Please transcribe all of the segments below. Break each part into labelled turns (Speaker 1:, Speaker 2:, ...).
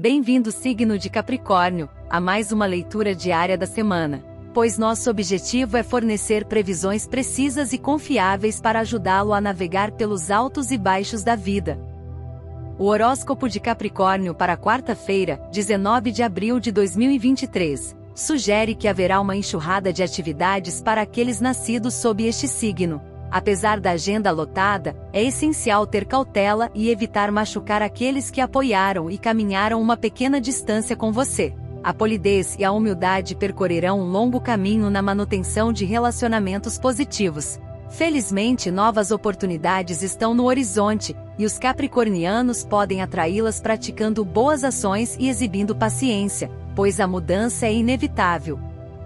Speaker 1: Bem-vindo signo de Capricórnio, a mais uma leitura diária da semana, pois nosso objetivo é fornecer previsões precisas e confiáveis para ajudá-lo a navegar pelos altos e baixos da vida. O horóscopo de Capricórnio para quarta-feira, 19 de abril de 2023, sugere que haverá uma enxurrada de atividades para aqueles nascidos sob este signo. Apesar da agenda lotada, é essencial ter cautela e evitar machucar aqueles que apoiaram e caminharam uma pequena distância com você. A polidez e a humildade percorrerão um longo caminho na manutenção de relacionamentos positivos. Felizmente, novas oportunidades estão no horizonte, e os capricornianos podem atraí-las praticando boas ações e exibindo paciência, pois a mudança é inevitável.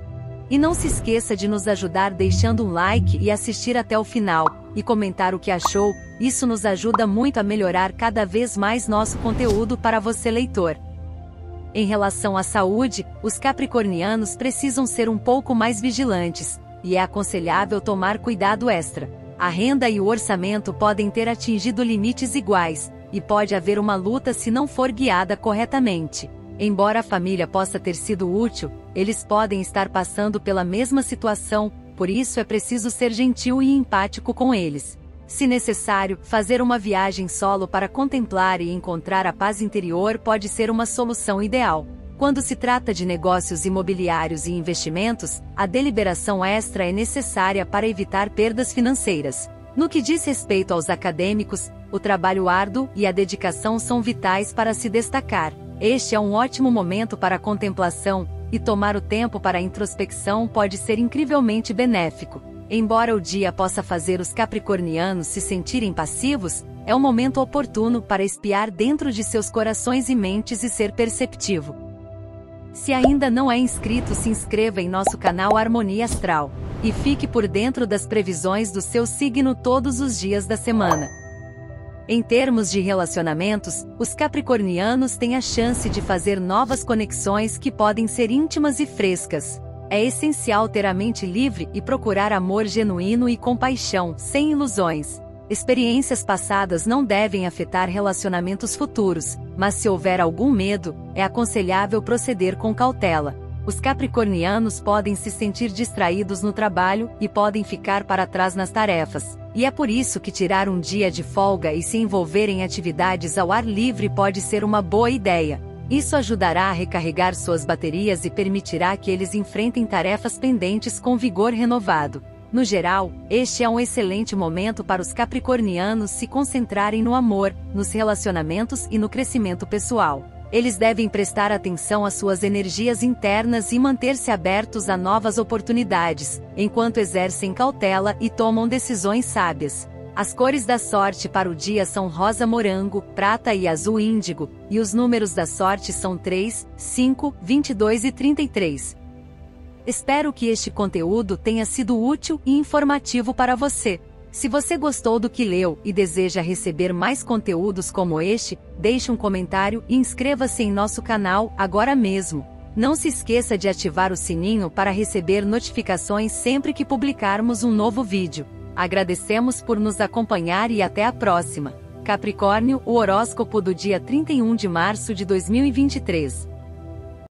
Speaker 1: E não se esqueça de nos ajudar deixando um like e assistir até o final, e comentar o que achou, isso nos ajuda muito a melhorar cada vez mais nosso conteúdo para você leitor. Em relação à saúde, os capricornianos precisam ser um pouco mais vigilantes, e é aconselhável tomar cuidado extra. A renda e o orçamento podem ter atingido limites iguais, e pode haver uma luta se não for guiada corretamente. Embora a família possa ter sido útil, eles podem estar passando pela mesma situação, por isso é preciso ser gentil e empático com eles. Se necessário, fazer uma viagem solo para contemplar e encontrar a paz interior pode ser uma solução ideal. Quando se trata de negócios imobiliários e investimentos, a deliberação extra é necessária para evitar perdas financeiras. No que diz respeito aos acadêmicos, o trabalho árduo e a dedicação são vitais para se destacar. Este é um ótimo momento para a contemplação, e tomar o tempo para a introspecção pode ser incrivelmente benéfico. Embora o dia possa fazer os capricornianos se sentirem passivos, é um momento oportuno para espiar dentro de seus corações e mentes e ser perceptivo. Se ainda não é inscrito, se inscreva em nosso canal Harmonia Astral, e fique por dentro das previsões do seu signo todos os dias da semana. Em termos de relacionamentos, os capricornianos têm a chance de fazer novas conexões que podem ser íntimas e frescas. É essencial ter a mente livre e procurar amor genuíno e compaixão, sem ilusões. Experiências passadas não devem afetar relacionamentos futuros, mas se houver algum medo, é aconselhável proceder com cautela. Os capricornianos podem se sentir distraídos no trabalho e podem ficar para trás nas tarefas. E é por isso que tirar um dia de folga e se envolver em atividades ao ar livre pode ser uma boa ideia. Isso ajudará a recarregar suas baterias e permitirá que eles enfrentem tarefas pendentes com vigor renovado. No geral, este é um excelente momento para os capricornianos se concentrarem no amor, nos relacionamentos e no crescimento pessoal. Eles devem prestar atenção às suas energias internas e manter-se abertos a novas oportunidades, enquanto exercem cautela e tomam decisões sábias. As cores da sorte para o dia são rosa morango, prata e azul índigo, e os números da sorte são 3, 5, 22 e 33. Espero que este conteúdo tenha sido útil e informativo para você. Se você gostou do que leu e deseja receber mais conteúdos como este, deixe um comentário e inscreva-se em nosso canal agora mesmo. Não se esqueça de ativar o sininho para receber notificações sempre que publicarmos um novo vídeo. Agradecemos por nos acompanhar e até a próxima. Capricórnio, o horóscopo do dia 31 de março de 2023.